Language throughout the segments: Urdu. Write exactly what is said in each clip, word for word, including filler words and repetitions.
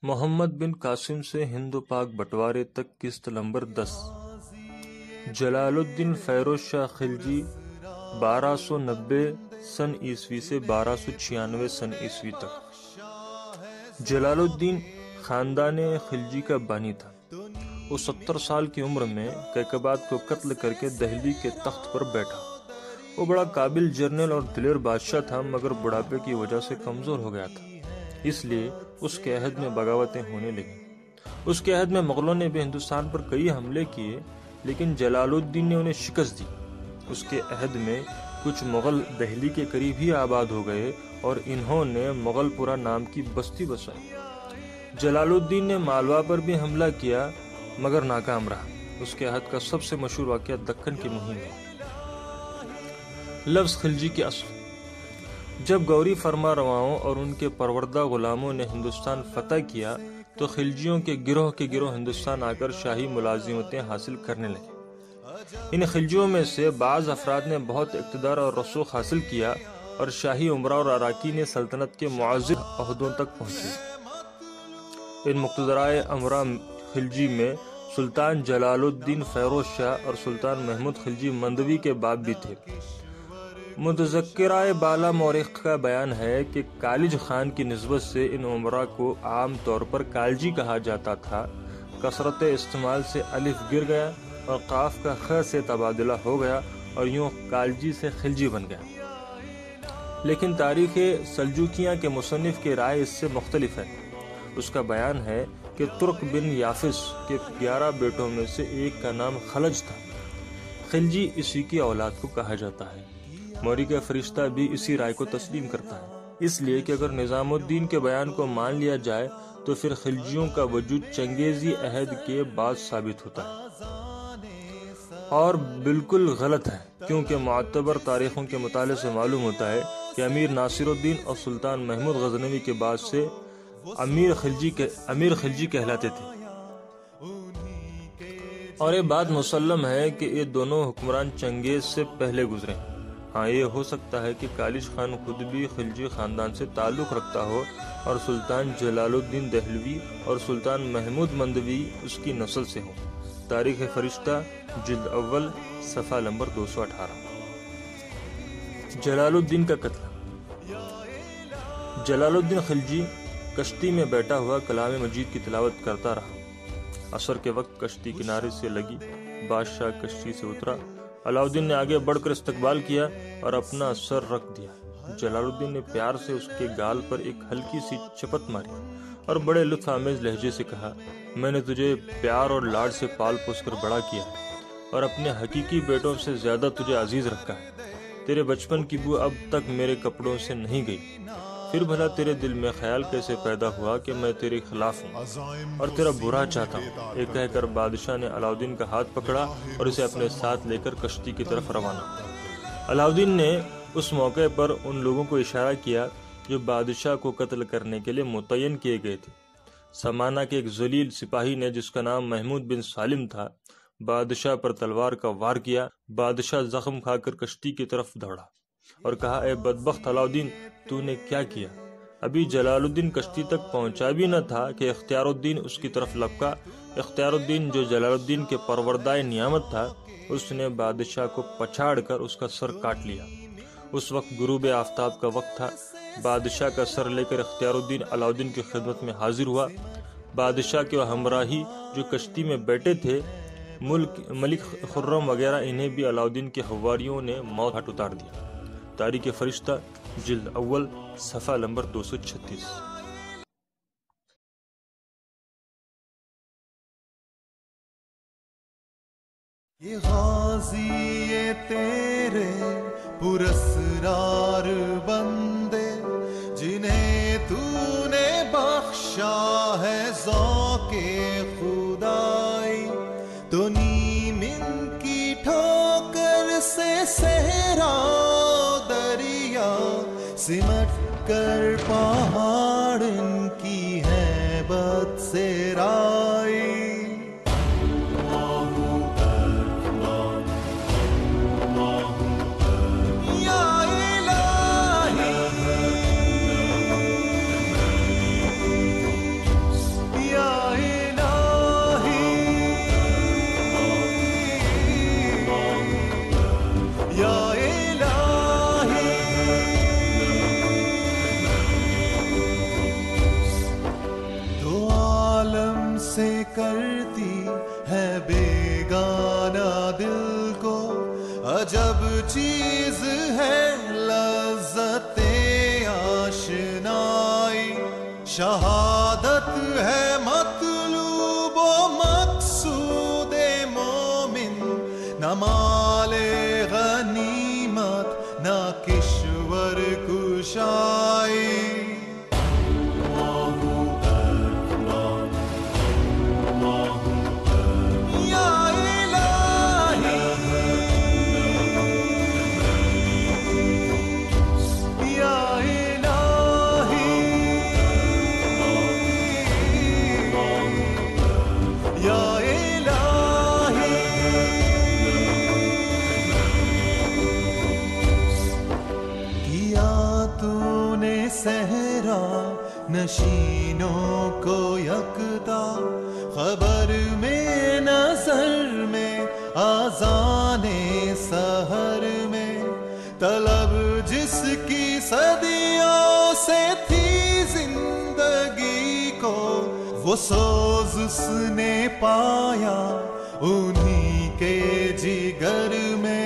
محمد بن قاسم سے ہند و پاک بٹوارے تک قسط نمبر دس۔ جلال الدین فیروز شاہ خلجی بارہ سو نبے سن عیسوی سے بارہ سو چھیانوے سن عیسوی تک۔ جلال الدین خاندان خلجی کا بانی تھا۔ وہ ستر سال کی عمر میں کیقباد کو قتل کر کے دہلی کے تخت پر بیٹھا۔ وہ بڑا قابل جرنیل اور دلیر بادشاہ تھا، مگر بڑھاپے کی وجہ سے کمزور ہو گیا تھا، اس لیے اس کے عہد میں بغاوتیں ہونے لگیں۔ اس کے عہد میں مغلوں نے بھی ہندوستان پر کئی حملے کیے، لیکن جلال الدین نے انہیں شکست دی۔ اس کے عہد میں کچھ مغل دہلی کے قریب ہی آباد ہو گئے اور انہوں نے مغل پورہ نام کی بستی بسائی۔ جلال الدین نے مالوا پر بھی حملہ کیا، مگر ناکام رہا۔ اس کے عہد کا سب سے مشہور واقعہ دکن کی مہم ہے۔ لفظ خلجی کی اصل۔ جب گوری فرما رواؤں اور ان کے پروردہ غلاموں نے ہندوستان فتح کیا تو خلجیوں کے گروہ کے گروہ ہندوستان آ کر شاہی ملازمتیں حاصل کرنے لگے۔ ان خلجیوں میں سے بعض افراد نے بہت اقتدار اور رسوخ حاصل کیا اور شاہی عمرہ اور اراکین سلطنت کے معزز عہدوں تک پہنچے۔ ان مقتدرائے امراء خلجی میں سلطان جلال الدین فیروز شاہ اور سلطان محمود خلجی مندوی کے باپ بھی تھے۔ متذکرہ بالا مورخ کا بیان ہے کہ کالج خان کی نسبت سے ان امراء کو عام طور پر کالجی کہا جاتا تھا۔ کثرت استعمال سے الف گر گیا اور قاف کا خ سے تبادلہ ہو گیا اور یوں کالجی سے خلجی بن گیا۔ لیکن تاریخ سلجوکیاں کے مصنف کی رائے اس سے مختلف ہے۔ اس کا بیان ہے کہ ترک بن یافس کے گیارہ بیٹوں میں سے ایک کا نام خلج تھا۔ خلجی اسی کی اولاد کو کہا جاتا ہے۔ موری کا فرشتہ بھی اسی رائے کو تسلیم کرتا ہے، اس لیے کہ اگر نظام الدین کے بیان کو مان لیا جائے تو پھر خلجیوں کا وجود چنگیزی عہد کے بعد ثابت ہوتا ہے، اور بالکل غلط ہے، کیونکہ معتبر تاریخوں کے مطالعے سے معلوم ہوتا ہے کہ امیر ناصر الدین اور سلطان محمود غزنوی کے بعد سے امیر خلجی کے امیر خلجی کہلاتے تھے۔ اور یہ بات مسلم ہے کہ یہ دونوں حکمران چنگیز سے پہلے گزرے۔ ہاں، یہ ہو سکتا ہے کہ کالج خان خود بھی خلجی خاندان سے تعلق رکھتا ہو اور سلطان جلال الدین دہلوی اور سلطان محمود مندوی اس کی نسل سے ہو۔ تاریخ فرشتہ جلد اول صفحہ نمبر دو سو اٹھارہ۔ جلال الدین کا قتل۔ جلال الدین خلجی کشتی میں بیٹھا ہوا کلام مجید کی تلاوت کرتا رہا۔ عصر کے وقت کشتی کنارے سے لگی، بادشاہ کشتی سے اترا۔ علاؤدین نے آگے بڑھ کر استقبال کیا اور اپنا سر رکھ دیا۔ جلال الدین نے پیار سے اس کے گال پر ایک ہلکی سی چپت ماری اور بڑے لطف آمیز لہجے سے کہا، میں نے تجھے پیار اور لاڈ سے پال پوس کر بڑا کیا ہے اور اپنے حقیقی بیٹوں سے زیادہ تجھے عزیز رکھا ہے۔ تیرے بچپن کی بو اب تک میرے کپڑوں سے نہیں گئی، پھر بھلا تیرے دل میں خیال کیسے پیدا ہوا کہ میں تیرے خلاف ہوں اور تیرا برا چاہتا ہوں؟ یہ کہہ کر بادشاہ نے علاؤدین کا ہاتھ پکڑا اور اسے اپنے ساتھ لے کر کشتی کی طرف روانہ۔ علاؤدین نے اس موقع پر ان لوگوں کو اشارہ کیا جو بادشاہ کو قتل کرنے کے لیے متعین کیے گئے تھے۔ سمانہ کے ایک ذلیل سپاہی نے، جس کا نام محمود بن سالم تھا، بادشاہ پر تلوار کا وار کیا۔ بادشاہ زخم کھا کر کشتی کی طرف دوڑا اور کہا، اے بدبخت علاؤدین، تو نے کیا کیا؟ ابھی جلال الدین کشتی تک پہنچا بھی نہ تھا کہ اختیار الدین اس کی طرف لپکا۔ اختیار الدین جو جلال الدین کے پروردائے نیامت تھا، اس نے بادشاہ کو پچھاڑ کر اس کا سر کاٹ لیا۔ اس وقت غروب آفتاب کا وقت تھا۔ بادشاہ کا سر لے کر اختیار الدین علاؤدین کی خدمت میں حاضر ہوا۔ بادشاہ کے ہمراہی جو کشتی میں بیٹھے تھے، ملک ملک خرم وغیرہ، انہیں بھی علاؤدین کے حواریوں نے موت ہٹ اتار دیا۔ تاریخ فرشتہ جلد اول صفحہ نمبر دو سو چھتیس۔ یہ غازی تیرے پراسرار بندے، جنہیں تو نے بخشا ہے ذوق خدائی، تو نیم ان کی ٹھوکر سے صحرا دریا سمٹ کر پہاڑ ان کی ہیبت سے رائی۔ شہادت ہے مطلوب و مقصود مومن، نہ مال غنیمت نہ کشور کشائی. نشینوں کو یکتا خبر میں نظر میں آذان سحر میں، طلب جس کی صدیوں سے تھی زندگی کو، وہ سوز اس نے پایا انہی کے جگر میں.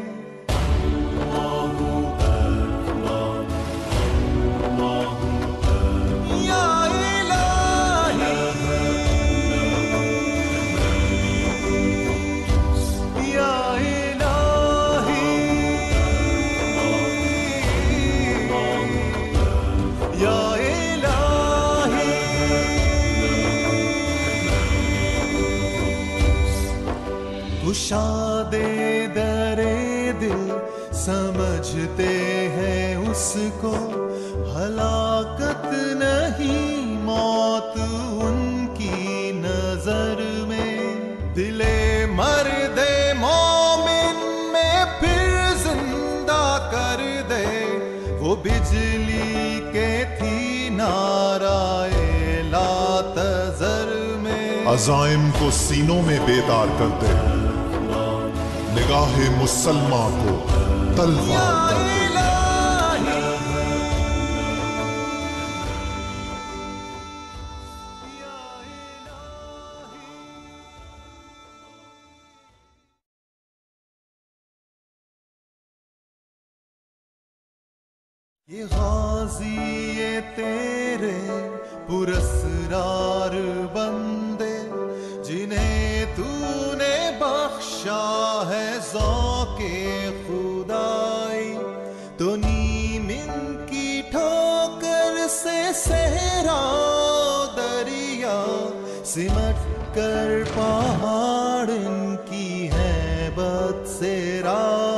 گشادے درے دل سمجھتے ہیں اس کو، ہلاکت نہیں موت ان کی نظر میں، دل مرد مومن میں پھر زندہ کر دے، وہ بجلی کے تھی نعرہ لا تذر میں. عزائم کو سینوں میں بیدار کر دے، نگاہ مسلماں کو تلوار کر دے. یہ غازی یہ تیرے پراسرار بندے، جنہیں تو نے بخشا ہے ذوق خدائی، تو نیم ان کی ٹھوکر سے صحرا دریا، سمٹ کر پہاڑ ان کی ہیبت سے راہ